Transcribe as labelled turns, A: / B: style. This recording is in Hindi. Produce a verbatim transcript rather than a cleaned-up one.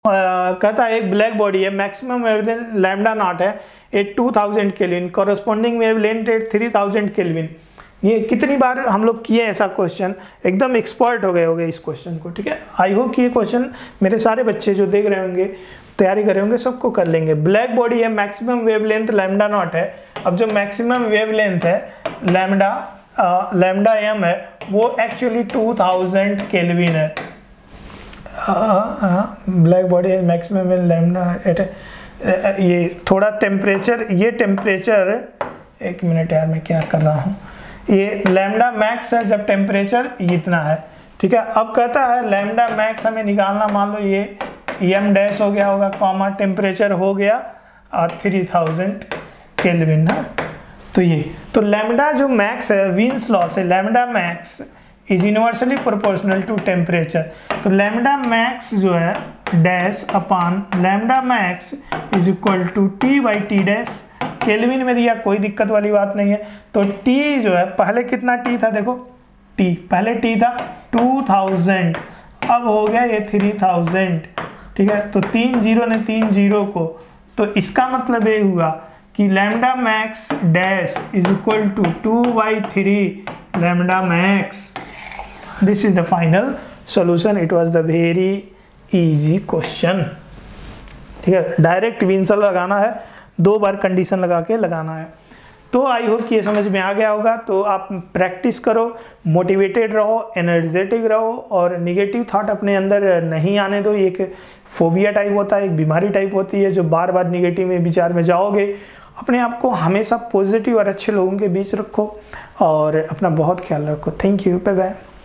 A: कहता है एक ब्लैक बॉडी है, मैक्सिमम वेवलेंथ लैम्डा नॉट है at two thousand kelvin, corresponding wavelength at three thousand kelvin. ये कितनी बार हम लोग किए ऐसा क्वेश्चन, एकदम एक्सपर्ट हो गए हो गए इस क्वेश्चन को, ठीक है। आई होप कि ये क्वेश्चन मेरे सारे बच्चे जो देख रहे होंगे, तैयारी कर रहे होंगे, सबको कर लेंगे। ब्लैक बॉडी है, मैक्सिमम वेवलेंथ लैम्डा नॉट है। अब जो मैक्सिमम वेवलेंथ है लैम्डा लैम्डा एम है वो एक्चुअली टू थाउजेंड केल्विन है। ब्लैक बॉडी है, मैक्सिमम लैम्डा एट, ये थोड़ा टेम्परेचर, ये टेम्परेचर, एक मिनट यार मैं क्या कर रहा हूँ, ये लैम्डा मैक्स है जब टेम्परेचर इतना है, ठीक है। अब कहता है लैम्डा मैक्स हमें निकालना, मान लो ये एम डैश हो गया होगा, कॉमा टेम्परेचर हो गया थ्री थाउजेंड केल्विन है। तो ये तो लैम्डा जो मैक्स है, वीन्स लॉ से lambda max is universally proportional to temperature. तो लैम्डा मैक्स जो है dash upon lambda max is equal to T by T dash, kelvin में दिया, कोई दिक्कत वाली बात नहीं है। तो टी जो है पहले कितना टी था, देखो टी पहले टी था टू थाउजेंड, अब हो गया ये थ्री थाउजेंड, ठीक है। तो तीन जीरो ने तीन जीरो को, तो इसका मतलब ये हुआ कि lambda max dash is equal to two by three lambda max. This is the final solution. It was the very easy question, ठीक है। डायरेक्ट विंसल लगाना है, दो बार कंडीशन लगा के लगाना है। तो आई होप कि ये समझ में आ गया होगा। तो आप प्रैक्टिस करो, मोटिवेटेड रहो, एनर्जेटिक रहो और निगेटिव थॉट अपने अंदर नहीं आने दो। एक फोबिया टाइप होता है, एक बीमारी टाइप होती है, जो बार बार निगेटिव में विचार में जाओगे। अपने आप को हमेशा पॉजिटिव और अच्छे लोगों के बीच रखो और अपना बहुत ख्याल रखो। Thank you, bye bye.